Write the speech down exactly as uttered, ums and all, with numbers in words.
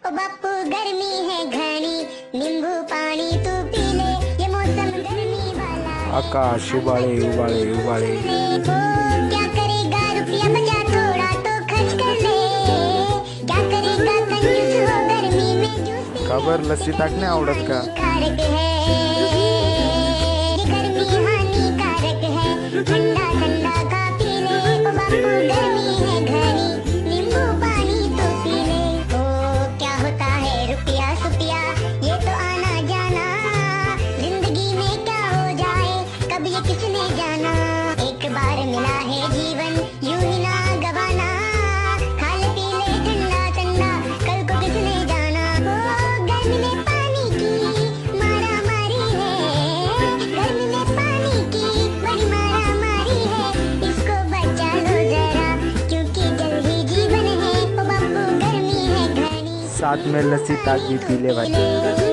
ओ बापू गर्मी है घनी, नींबू पानी तू पी ले, ये मौसम गर्मी वाला है। आकाश उबाले उबाले उबाले। ओ क्या करेगा रुपया बचा थोड़ा तो खर्च कर ले, क्या करेगा कंजूस हो गर्मी में जूस पी ले। खबर लस्सी तक नहीं आवड़त का। हानिकारक है ये गर्मी, हानिकारक है, ठंडा ठंडा का पी ले। ओ बापू गर्मी है घनी, नींबू पानी तो पी ले। ओ क्या होता है रुपया सुपया, ये तो आना जाना, जिंदगी में क्या हो जाए कब ये किसने जाना। एक बार मिला है जीवन यूं ही ना गवाना, खा ले पी ले ठंडा ठंडा, कल को किसने जाना। ओ गर्मी में पानी की मारा मारी है, गर्मी में पानी की बड़ी मारा मारी है, इसको बचा लो जरा क्योंकि जल ही जीवन है। ओ बापू गर्मी है घनी, साथ में लस्सी ताक भी पी ले भाई।